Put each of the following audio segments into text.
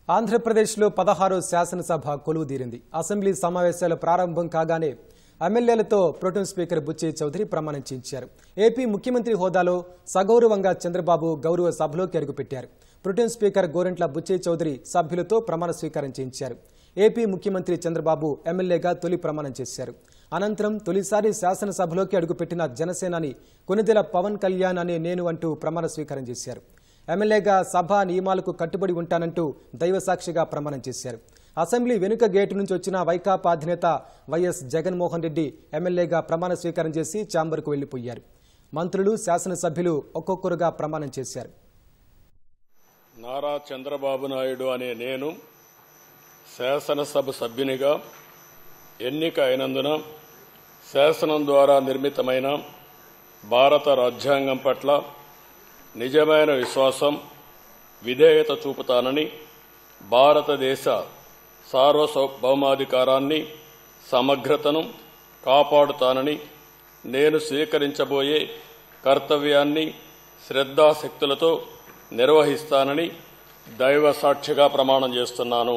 ఆంధ్రప్రదేశ్లో 16వ శాసనసభ కొలువుదీరింది. అసెంబ్లీ సమావేశాల ప్రారంభం కాగానే ఎమ్మెల్యేలతో ప్రోటెం స్పీకర్ బుచ్చి చౌదరి ప్రమాణం చేయించారు. ఏపీ ముఖ్యమంత్రి హోదాలో సగౌరవంగా చంద్రబాబు గౌరవ సభలోకి అడుగుపెట్టారు. ప్రోటెం స్పీకర్ గోరంట్ల బుచ్చి చౌదరి సభ్యులతో ప్రమాణ స్వీకారం చేయించారు. ఏపీ ముఖ్యమంత్రి చంద్రబాబు ఎమ్మెల్యేగా తొలి ప్రమాణం చేశారు. అనంతరం తొలిసారి శాసనసభలోకి అడుగుపెట్టిన జనసేనాని కొనిదెల పవన్ కళ్యాణ్ అనే నేను అంటూ ప్రమాణ స్వీకారం చేశారు. ఎమ్మెల్యేగా సభ నియమాలకు కట్టుబడి ఉంటానంటూ దైవసాక్షిగా ప్రమాణం చేశారు. అసెంబ్లీ వెనుక గేటు నుంచి వచ్చిన వైకాపా అధినేత వైఎస్ జగన్మోహన్ రెడ్డి ఎమ్మెల్యేగా ప్రమాణ స్వీకారం చేసి ఛాంబర్కు వెళ్లిపోయారు. మంత్రులు, శాసనసభ్యులు ఒక్కొక్కరుగా ప్రమాణం చేశారు. నారా చంద్రబాబు నాయుడు అనే నేను శాసనసభ సభ్యునిగా ఎన్నిక అయినందున శాసనం ద్వారా నిర్మితమైన భారత రాజ్యాంగం పట్ల నిజమైన విశ్వాసం, విధేయత చూపుతానని, భారతదేశ సార్వభౌమాధికారాన్ని, సమగ్రతను కాపాడుతానని, నేను స్వీకరించబోయే కర్తవ్యాన్ని శ్రద్ధాశక్తులతో నిర్వహిస్తానని దైవ సాక్షిగా ప్రమాణం చేస్తున్నాను.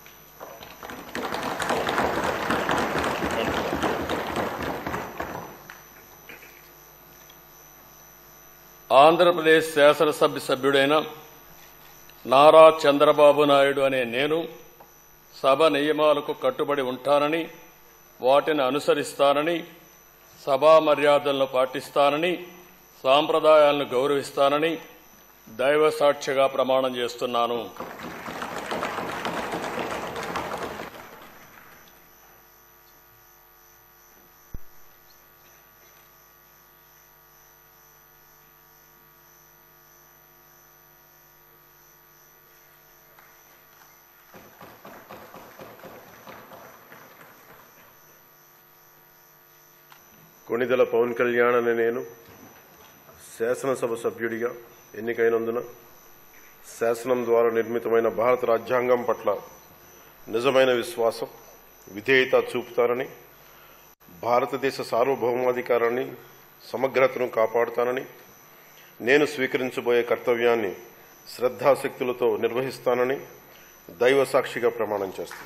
ఆంధ్రప్రదేశ్ శాసనసభ సభ్యుడైన నారా చంద్రబాబు నాయుడు అనే నేను సభ నియమాలకు కట్టుబడి ఉంటానని, వాటిని అనుసరిస్తానని, సభా మర్యాదలను పాటిస్తానని, సాంప్రదాయాలను గౌరవిస్తానని దైవ సాక్షిగా ప్రమాణం చేస్తున్నాను. కొనిదెల పవన్ కళ్యాణ్ అనే నేను శాసనసభ సభ్యుడిగా ఎన్నికైనందున శాసనం ద్వారా నిర్మితమైన భారత రాజ్యాంగం పట్ల నిజమైన విశ్వాసం, విధేయత చూపుతానని, భారతదేశ సార్వభౌమాధికారాన్ని, సమగ్రతను కాపాడుతానని, నేను స్వీకరించబోయే కర్తవ్యాన్ని శ్రద్ధాశక్తులతో నిర్వహిస్తానని దైవ సాక్షిగా ప్రమాణం చేస్తాను.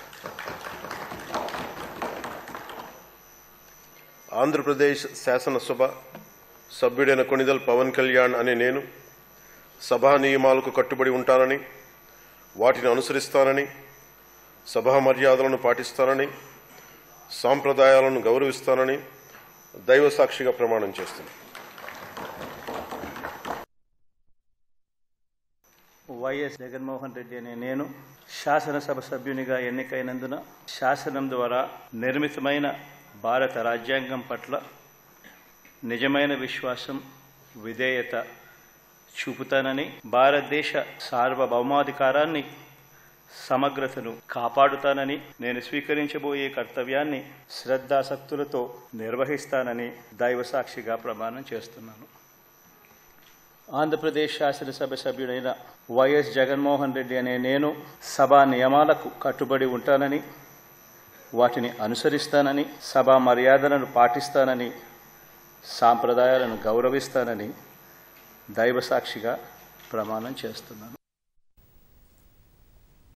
ఆంధ్రప్రదేశ్ శాసనసభ సభ్యుడైన కొనిదెల పవన్ కళ్యాణ్ అనే నేను సభా నియమాలకు కట్టుబడి ఉంటానని, వాటిని అనుసరిస్తానని, సభా మర్యాదలను పాటిస్తానని, సాంప్రదాయాలను గౌరవిస్తానని దైవ సాక్షిగా ప్రమాణం చేస్తున్నాను. వైఎస్ జగన్మోహన్ రెడ్డి అనే నేను శాసనసభ సభ్యునిగా ఎన్నికైనందున శాసనం ద్వారా నిర్మితమైన భారత రాజ్యాంగం పట్ల నిజమైన విశ్వాసం, విధేయత చూపుతానని, భారతదేశ సార్వభౌమాధికారాన్ని, సమగ్రతను కాపాడుతానని, నేను స్వీకరించబోయే కర్తవ్యాన్ని శ్రద్ధాశక్తులతో నిర్వహిస్తానని దైవ సాక్షిగా ప్రమాణం చేస్తున్నాను. ఆంధ్రప్రదేశ్ శాసనసభ సభ్యుడైన వైఎస్ జగన్మోహన్ రెడ్డి అనే నేను సభా నియమాలకు కట్టుబడి ఉంటానని, వాటిని అనుసరిస్తానని, సభా మర్యాదలను పాటిస్తానని, సాంప్రదాయాలను గౌరవిస్తానని దైవ సాక్షిగా ప్రమాణం చేస్తున్నాను.